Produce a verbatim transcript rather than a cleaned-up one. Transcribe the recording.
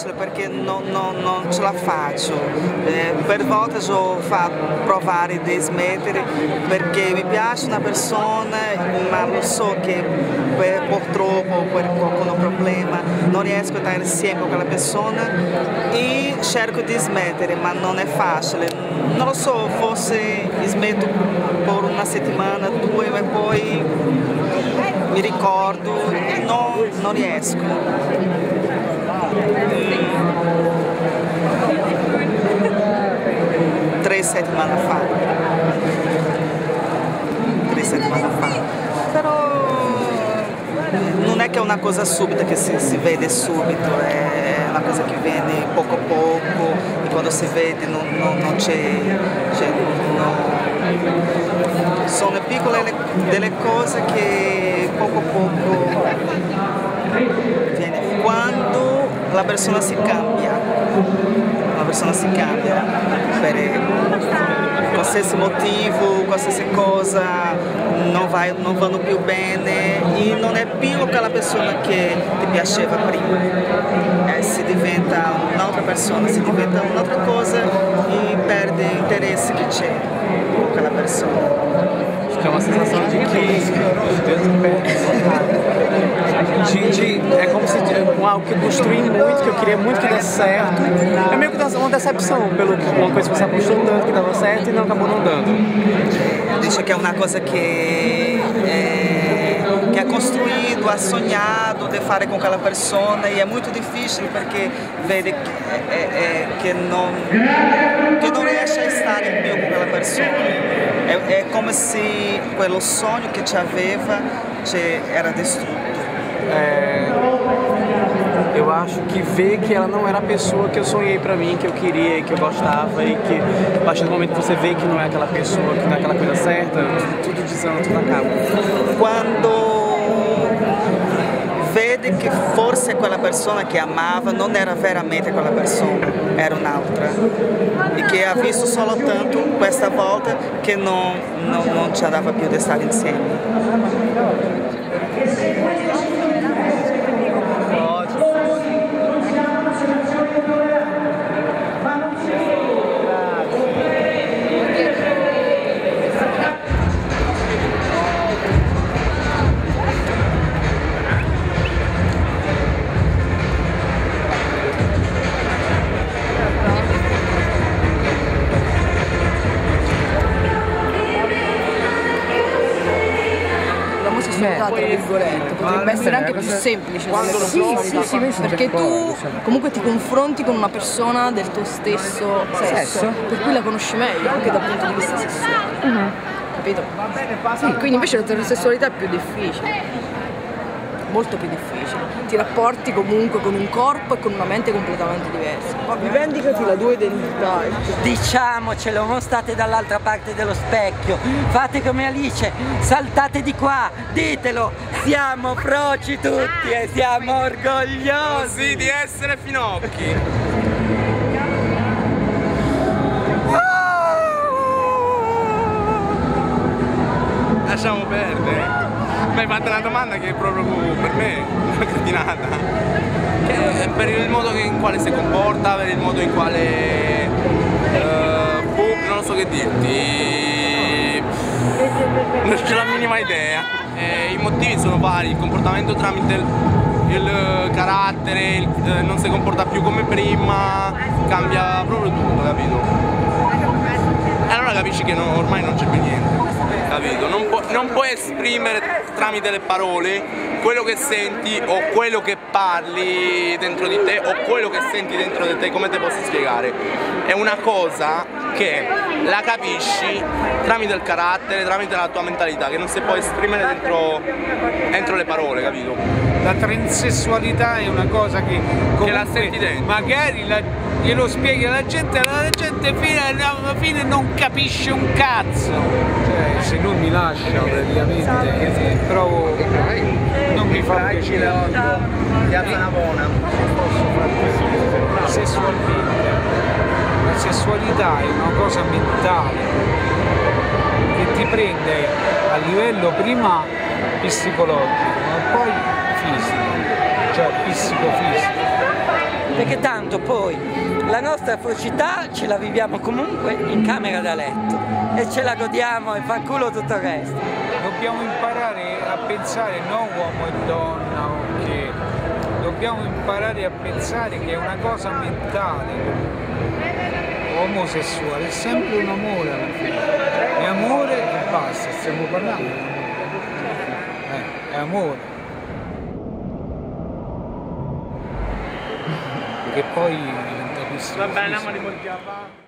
facile perché non, non, non ce la faccio. Eh, per volte ho fatto provare di smettere perché mi piace una persona, ma lo so che per, purtroppo per qualche problema non riesco a stare insieme con quella persona e cerco di smettere, ma non è facile. Non lo so, forse smetto per una settimana, due, ma poi mi ricordo e non, non riesco. Tre settimane fa. Tre settimane fa. Però non è che è una cosa subita che si, si vede subito, è una cosa che viene poco a poco e quando si vede non, non, non c'è... Sono piccole delle cose che poco a poco viene. Quando la persona si cambia, la persona si cambia per qualsiasi motivo, qualsiasi cosa non, vai, non vanno più bene e non è più quella persona che ti piaceva prima, eh, si diventa un'altra persona, si diventa un'altra cosa e perde l'interesse che c'è con quella persona. C'è uma sensação de que de, de, é como se um, algo que eu construí muito, que eu queria muito que desse certo. É meio que uma decepção pelo uma coisa que você apostou tanto que dava certo e não acabou não dando. Dice che è una cosa che è, che ha costruito, ha sognato di fare con quella persona e è molto difficile perché vede che, è, è, che, non, che non riesce a stare più con quella persona. È, è come se quello sogno che ci aveva era distrutto. É, eu acho que ver que ela não era a pessoa que eu sonhei pra mim, que eu queria, que eu gostava e que a partir do momento que você vê que não é aquela pessoa, que não é aquela coisa certa, tudo desanda, tudo acaba. Quando vede che forse quella persona che amava non era veramente quella persona, era un'altra e che ha visto solo tanto questa volta che non, non, non ci andava più di stare insieme. Tra virgolette, potrebbe essere anche più semplice sì, sì, sì, perché tu comunque ti confronti con una persona del tuo stesso sesso, per cui la conosci meglio anche dal punto di vista sessuale, uh-huh. Capito? Sì, quindi invece l'eterosessualità è più difficile, molto più difficile, ti rapporti comunque con un corpo e con una mente completamente diversa. Rivendicati la tua identità. Diciamocelo, non state dall'altra parte dello specchio, fate come Alice, saltate di qua, ditelo, siamo froci tutti e siamo orgogliosi di essere finocchi. Lasciamo perdere. Mi hai fatto una domanda che è proprio per me una cretinata. Che per il modo in quale si comporta, per il modo in quale uh, boh, non so che dirti, non c'ho la minima idea. Eh, I motivi sono vari, il comportamento tramite il, il carattere, il, eh, non si comporta più come prima, cambia proprio tutto, capito? E allora capisci che no, ormai non c'è più niente. Capito? Non, pu non puoi esprimere tramite le parole quello che senti o quello che parli dentro di te o quello che senti dentro di te, come te posso spiegare? È una cosa che la capisci tramite il carattere, tramite la tua mentalità, che non si può esprimere dentro, dentro le parole, capito? La transessualità è una cosa che, che la senti dentro. Magari la, glielo spieghi alla gente, la gente fino alla fine non capisce un cazzo. Cioè, se non mi lascia praticamente, provo, non mi fa piacere. Piazza Navona. Sessualmente, la sessualità è una cosa mentale che ti prende a livello prima psicologico, ma poi fisico, cioè psicofisico. perché tanto poi la nostra felicità ce la viviamo comunque in camera da letto e ce la godiamo e fa culo tutto il resto. Dobbiamo imparare a pensare non uomo e donna, okay. Dobbiamo imparare a pensare che è una cosa mentale. Omosessuale è sempre un amore alla fine, è amore e basta, stiamo parlando di amore, eh, è amore, che poi diventa questo. Va bene, andiamo a rimorchiare.